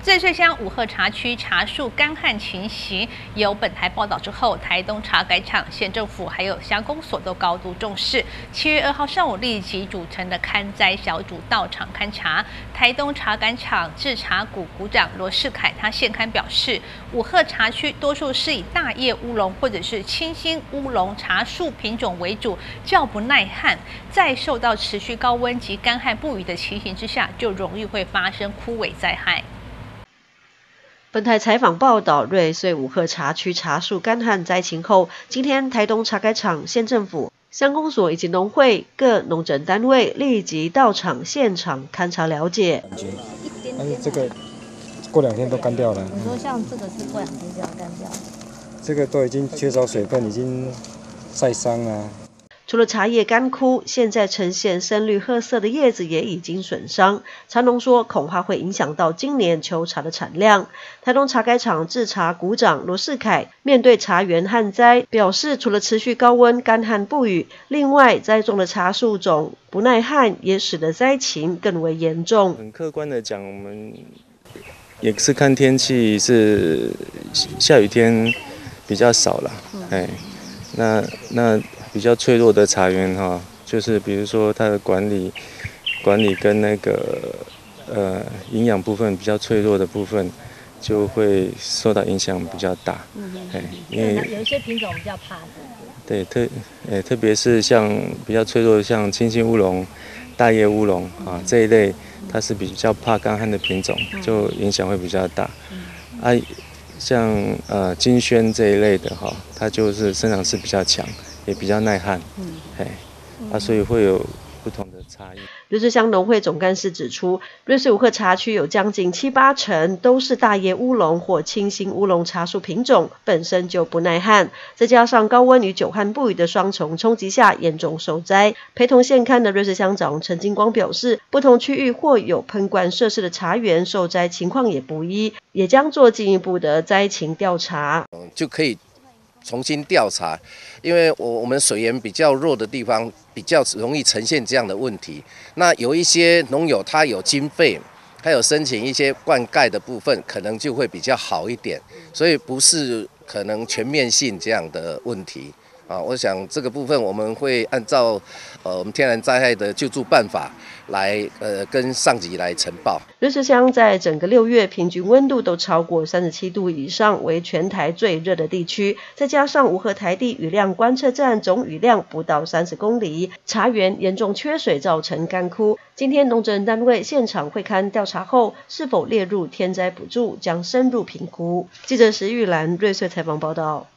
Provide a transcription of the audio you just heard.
瑞穗乡五鹤茶区茶树干旱情形，有本台报道之后，台东茶改场、县政府还有乡公所都高度重视。7月2号上午，立即组成的勘灾小组到场勘查。台东茶改场制茶股股长罗世凯他现勘表示，五鹤茶区多数是以大叶乌龙或者是清新乌龙茶树品种为主，较不耐旱，在受到持续高温及干旱不雨的情形之下，就容易会发生枯萎灾害。 本台采访报道，瑞穗五鹤茶区茶树干旱灾情后，今天台东茶改场、县政府、乡公所以及农会各农政单位立即到场现场勘察了解。 但是这个过2天都干掉了。 你说像这个是过2天就要干掉？ 这个都已经缺少水分，已经晒伤了。 除了茶叶干枯，现在呈现深绿褐色的叶子也已经损伤。茶农说，恐怕会影响到今年秋茶的产量。台东茶改场制茶股长罗世凯面对茶园旱灾，表示除了持续高温、干旱不雨，另外栽种的茶树种不耐旱，也使得灾情更为严重。 很客观的讲，我们也是看天气，是下雨天比较少了，那比较脆弱的茶园哈，就是比如说它的管理跟那个营养部分比较脆弱的部分，就会受到影响比较大。 因为有一些品种比较怕的。 对，特别是像比较脆弱的，像清新乌龙、大叶乌龙啊这一类，它是比较怕干旱的品种，就影响会比较大。像金萱这一类的哈，它就是生长势比较强，也比较耐旱，所以会有不同的差异。 瑞穗乡农会总干事指出，瑞穗五鹤茶区有将近7-8成都是大叶乌龙或清新乌龙茶树品种，本身就不耐旱，再加上高温与久旱不雨的双重冲击下，严重受灾。陪同现勘的瑞穗乡长陈金光表示，不同区域或有喷灌设施的茶园受灾情况也不一，也将做进一步的灾情调查， 就可以重新调查，因为我们水源比较弱的地方，比较容易呈现这样的问题。那有一些农友他有经费，他有申请一些灌溉的部分，可能就会比较好一点，所以不是可能全面性这样的问题。我想这个部分我们会按照我们天然灾害的救助办法来跟上级来呈报。 瑞穗乡在整个6月平均温度都超过37度以上，为全台最热的地区。再加上五鹤台地雨量观测站总雨量不到30公里，茶园严重缺水，造成干枯。今天农政单位现场会勘调查后，是否列入天灾补助将深入评估。记者石玉兰瑞穗采访报道。